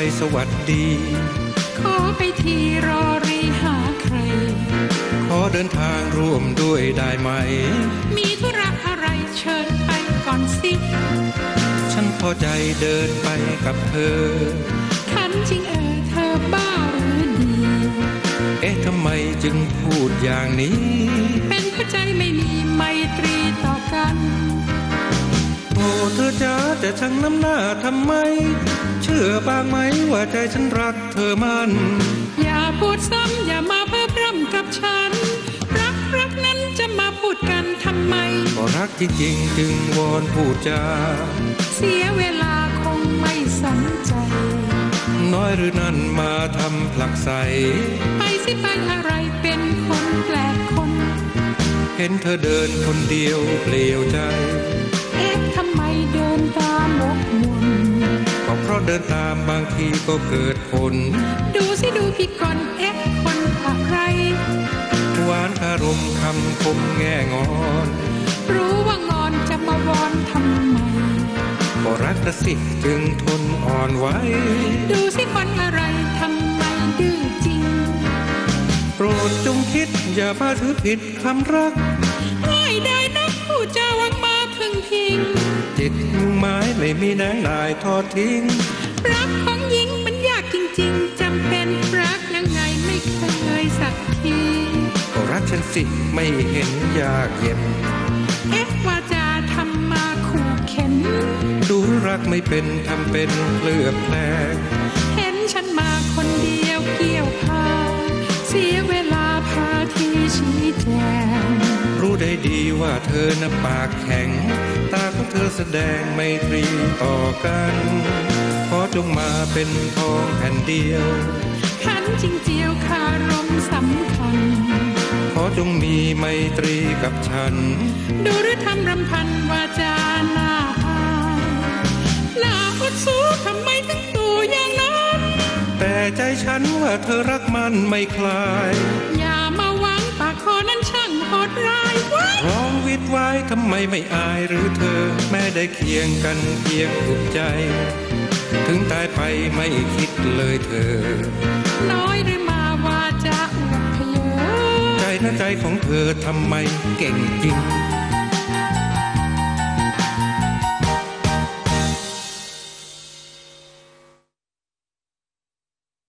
สวัสดีขอไปทีรอรีหาใครขอเดินทางร่วมด้วยได้ไหมมีธุระอะไรเชิญไปก่อนสิฉันพอใจเดินไปกับเธอขันจริงเธอบ้าหรือดีทำไมจึงพูดอย่างนี้เป็นเพราะใจไม่มีไมตรีต่อกันโอ้เธอจ๋าจะช่างน้ำหน้าทำไมเชื่อบ้างไหมว่าใจฉันรักเธอมันอย่าพูดซ้ำอย่ามาเพ้อพร่ำกับฉันรักนั้นจะมาพูดกันทำไมก็รักจริงๆจึงวอนพูดจาเสียเวลาคงไม่สนใจน้อยหรือนั่นมาทำผลักใสไปสิไปอะไรเป็นคนแปลกคนเห็นเธอเดินคนเดียวเปลี่ยวใจทำไมเดินตามวกวนก็เพราะเดินตามบางทีก็เกิดผลดูสิดูพี่ก่อนคนอะไรหวานคารมคำคมแง่งอนรู้ว่างอนจะมาวอนทำไมก็รักนะสิจึงทนอ่อนไหวดูสิคนอะไรทำไมดื้อจริงโปรดจงคิดอย่ามาถือผิดคำรักง่ายได้นักผู้เจ้าวังมาพึ่งพิงจิตมุ่งหมายไม่มีแนงนายทอดทิ้งรักของหญิงมันยากจริงๆจำเป็นรักยังไงไม่เคยสักทีก็รักฉันสิไม่เห็นยากเย็นว่าจะทำมาขู่เข็นดูรักไม่เป็นทำเป็นเคลือบแคลงเห็นฉันมาคนเดียวเกี่ยวพาเสียเวลาพาที่ชี้แจงรู้ได้ดีว่าเธอน่ะปากแข็งตาของเธอแสดงไมตรีต่อกันขอจงมาเป็นทองแผ่นเดียวขันจริงเจียวคารมสำคัญขอจงมีไมตรีกับฉันดูหรือทำรำพันวาจาหน้าอายหน้าอดสู้ทำไมถึงตู่อย่างนั้นแต่ใจฉันว่าเธอรักมันไม่คลายอย่ามาหวังปากคอนั้นช่างโหดร้ายร้องวิดไว้ทำไมไม่อายหรือเธอแม้ได้เคียงกันเพียงถูกใจถึงตายไปไม่คิดเลยเธอน้อยหรือมาว่าจะอวดเพยอใจนะใจของเธอทำไมเก่งจริง